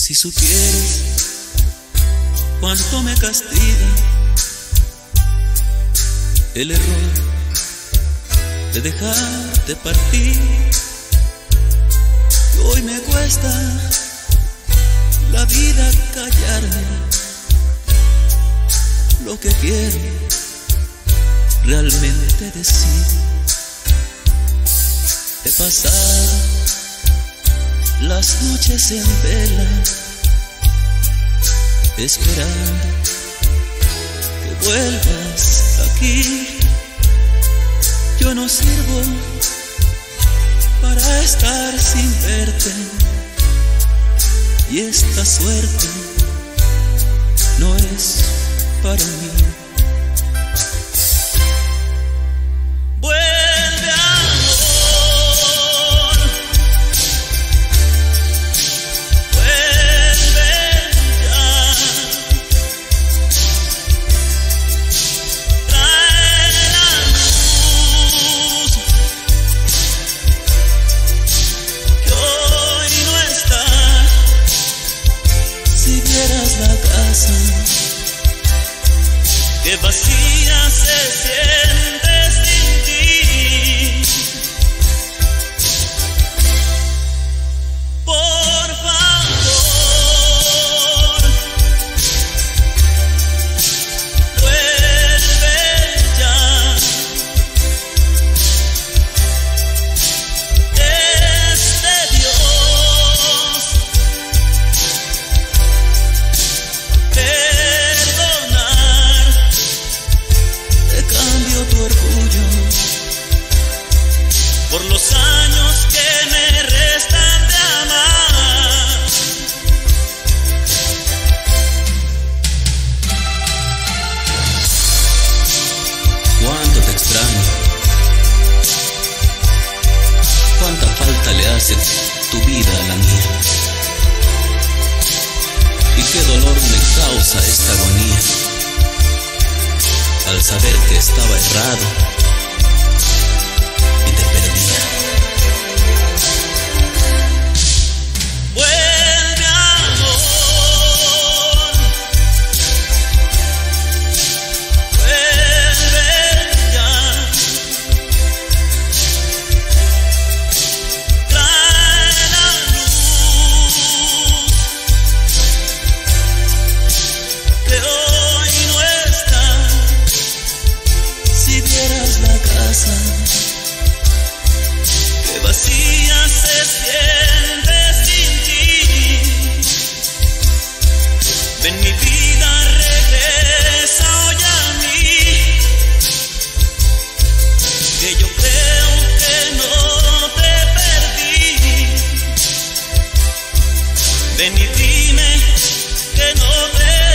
Si supieras cuánto me castiga el error de dejarte partir, y hoy me cuesta la vida callarme lo que quiero realmente decir. He pasado las noches en vela esperando que vuelvas aquí. Yo no sirvo para estar sin verte, y esta suerte no es para mí. Vuelve, amor, vuelve ya. Trae la luz que hoy no está. Si vieras la casa que vacía se siente sin ti. Por favor, vuelve ya. Es de Dios perdonar. Te cambio tu orgullo por los años que me restan de amar. Cuánto te extraño, cuánta falta le hace tu vida a la mía, y qué dolor me causa esta agonía al saber que estaba errado y te perdía. Vuelve, amor, vuelve ya. Trae la luz que hoy no está. Si vieras la casa que vacía se siente sin ti. Ven, mi vida, regresa hoy a mí, que yo creo que no te perdí. Ven y dime que no te